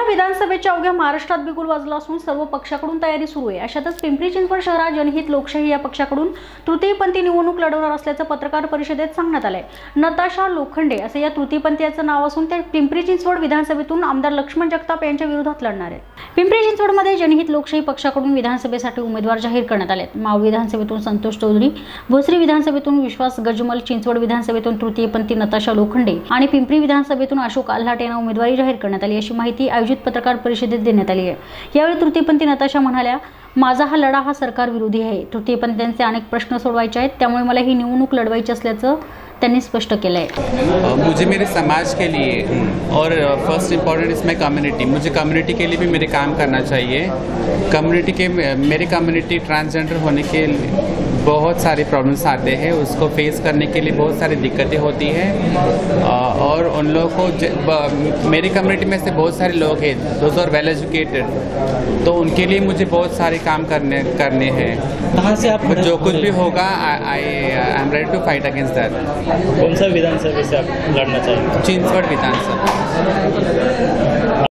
विधानसभेच्या अवघ्या महाराष्ट्रात बिगुल वाजला असून सर्व पक्षाकडून तयारी सुरू आहे। अशातच पिंपरी चिंचवड शहरात जनहित लोकशाही या पक्षाकडून तृतीयपंथी निवडणूक लढवणार असल्याचं पत्रकार परिषदेत सांगण्यात आलंय। नताशा लोखंडे असे या तृतीयपंथीयाचं नाव असून ते पिंपरी चिंचवड विधानसभेतून आमदार लक्ष्मण जगताप यांच्या विरोधात लढणार आहेत। पिंपरी चिंचवडमध्ये जनहित लोकशाही पक्षाकडून विधानसभेसाठी उमेदवार जाहीर करण्यात आलेत। माव विधानसभेतून संतोष चौधरी, भोसरी विधानसभेतून विश्वास गजमल, चिंचवड विधानसभेतून तृतीयपंथी नताशा लोखंडे आणि पिंपरी विधानसभेतून अशोक आल्हाट यांना उमेदवारी जाहीर करण्यात आली अशी माहिती आयोजित पत्रकार परिषदेत देण्यात आली आहे। यावेळी तृतीयपंथी नताशा म्हणाल्या, माझा हा लढा हा सरकार विरोधी आहे। तृतीयपंथीयांचे अनेक प्रश्न सोडवायचे आहेत, त्यामुळे मला ही निवडणूक लढवायची असल्याचं त्यांनी स्पष्ट केलं है। मुझे मेरे समाज के लिए और फर्स्ट इम्पॉर्टेंट इसमें कम्युनिटी, मुझे कम्युनिटी के लिए भी मेरे काम करना चाहिए। कम्युनिटी के मेरी कम्युनिटी ट्रांसजेंडर होने के बहुत सारे प्रॉब्लम्स आते हैं, उसको फेस करने के लिए बहुत सारी दिक्कतें होती हैं और उन लोगों को मेरी कम्युनिटी में से बहुत सारे लोग हैं दोज आर वेल एजुकेटेड, तो उनके लिए मुझे बहुत सारे काम करने हैं। कहाँ से आप जो कुछ भी होगा I am ready to fight against that. कौन सा विधानसभा से आप लड़ना चाहेंगे? चिंचवड विधानसभा।